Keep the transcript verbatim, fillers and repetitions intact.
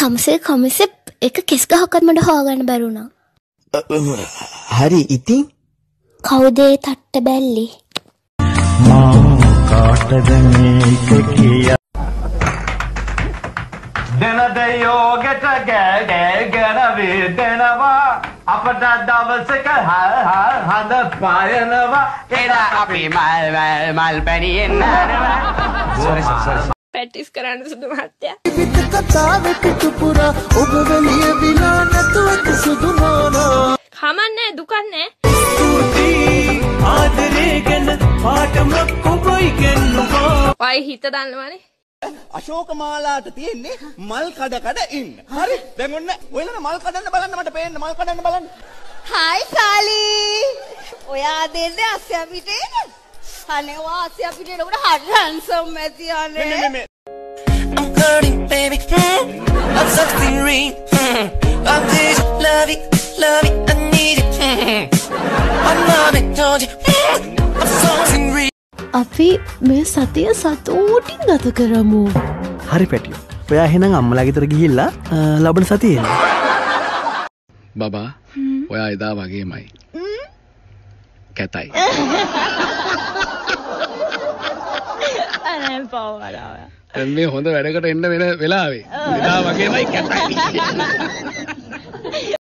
කම්සේ කම්සේ එක කෙස් ගහක්වත් මට හොයාගන්න බැරි වුණා. හරි ඉතින් කවුද ඒ තට්ට බැල්ලි? මම කාටද මේක කියා දෙන දෙයෝගෙට ගෑ ගෑ ගැන වේදෙනවා අපට දවසක හඳ පායනවා එදා අපි මල් මල් මල් පැණියෙන් නනවා. සෝරි සෝරි ප්‍රැක්ටිස් කරන්න සුදු මහත්තයා. පිට කතාව පිටු පුරා ඔබ වෙලිය විනා නැතුව සුදු නෝනා. කමන්නේ දුකක් නෑ. ආදරේ ගැන පාටමක් ඔබයි කියනවා. වයි හිත දන්නවනේ. අශෝක මාලාට තියෙන්නේ මල් කඩ කඩ ඉන්න. හරි. දැන් ඔන්න ඔයලා මල් කඩන්න බලන්න මට පේන්න මල් කඩන්න බලන්න. Hi Sally. ඔයා දෙන්නේ අස්සයා පිටේද? අනේ වා අස්සයා පිටේට උඩ හරි හැන්සම් ඇති අනේ. මේ මේ I'm hurting baby. I'm something real. I need you, love it, love it, I need it. I'm not it, told you. I'm something real. අපි මේ සතිය සතුටින් ගත කරමු. හරි පැටියෝ. ඔයා එහෙනම් අම්මලා ගෙදර ගිහිල්ලා ලබන සතියේ එන්න. බබා ඔයා එදා වගේමයි. කැතයි. අනේ පවරා. මේ හොඳ වැඩකට එන්න වෙන වෙලාවේ එදා වගේමයි කැතයි.